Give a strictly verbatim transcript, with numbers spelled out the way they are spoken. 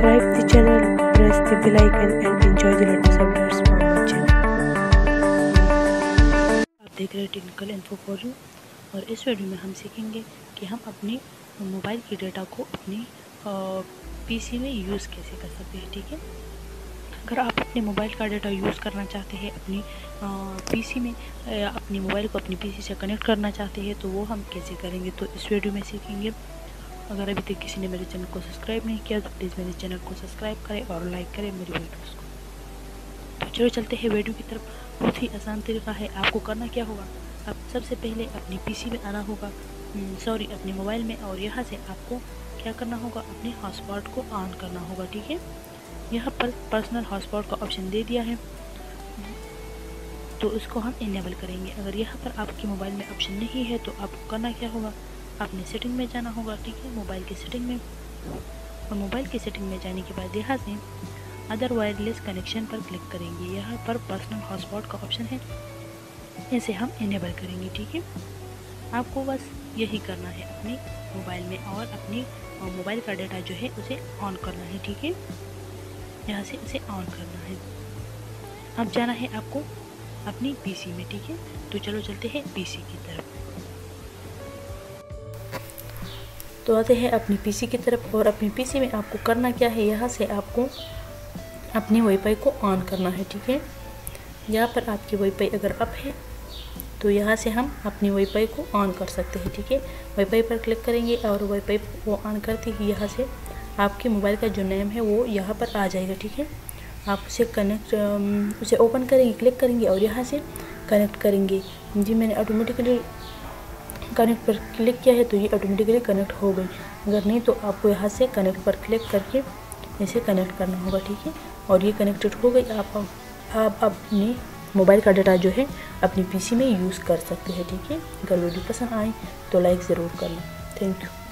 Subscribe the channel, press the bell icon and enjoy the latest updates from my channel. आप देख रहे हैं technical info for you और इस video में हम सीखेंगे कि हम अपनी मोबाइल की डेटा को अपनी पीसी में यूज़ कैसे कर सकते हैं। ठीक है, अगर आप अपने मोबाइल का डेटा यूज़ करना चाहते हैं अपनी पीसी में, अपनी मोबाइल को अपनी पीसी से कनेक्ट करना चाहते हैं तो वो हम कैसे करेंगे, तो इस वीडियो में सीखेंगे। अगर अभी तक किसी ने मेरे चैनल को सब्सक्राइब नहीं किया तो प्लीज़ मेरे चैनल को सब्सक्राइब करें और लाइक करें मेरी वीडियोस को। तो चलो चलते हैं वीडियो की तरफ। बहुत ही आसान तरीका है। आपको करना क्या होगा, आप सबसे पहले अपनी पीसी में आना होगा, सॉरी अपने मोबाइल में, और यहाँ से आपको क्या करना होगा, अपने हॉटस्पॉट को ऑन करना होगा। ठीक है, यहाँ पर पर्सनल हॉटस्पॉट का ऑप्शन दे दिया है तो इसको हम इनेबल करेंगे। अगर यहाँ पर आपके मोबाइल में ऑप्शन नहीं है तो आपको करना क्या होगा, आपने सेटिंग में जाना होगा। ठीक है, मोबाइल की सेटिंग में, और मोबाइल की सेटिंग में जाने के बाद यहाँ से अदर वायरलेस कनेक्शन पर क्लिक करेंगे। यहाँ पर पर्सनल हॉटस्पॉट का ऑप्शन है, इसे हम इनेबल करेंगे। ठीक है, आपको बस यही करना है अपने मोबाइल में, और अपनी मोबाइल का डेटा जो है उसे ऑन करना है। ठीक है, यहाँ से उसे ऑन करना है। अब जाना है आपको अपनी पीसी में। ठीक है, तो चलो चलते हैं पीसी की तरफ। तो आते हैं अपनी पीसी की तरफ, और अपनी पीसी में आपको करना क्या है, यहाँ से आपको अपनी वाईफाई को ऑन करना है। ठीक है, यहाँ पर आपकी वाईफाई अगर अप है तो यहाँ से हम अपनी वाईफाई को ऑन कर सकते हैं। ठीक है, वाईफाई पर क्लिक करेंगे और वाईफाई को ऑन करते ही यहाँ से आपके मोबाइल का जो नेम है वो यहाँ पर आ जाएगा। ठीक है, आप उसे कनेक्ट उसे ओपन करेंगे, क्लिक करेंगे और यहाँ से कनेक्ट करेंगे। जी मैंने ऑटोमेटिकली कनेक्ट पर क्लिक किया है तो ये ऑटोमेटिकली कनेक्ट हो गई। अगर नहीं तो आपको यहाँ से कनेक्ट पर क्लिक करके इसे कनेक्ट करना होगा। ठीक है, और ये कनेक्टेड हो गई। आप आप अपने मोबाइल का डाटा जो है अपनी पीसी में यूज़ कर सकते हैं। ठीक है, अगर वीडियो पसंद आए तो लाइक ज़रूर करना। Thank you.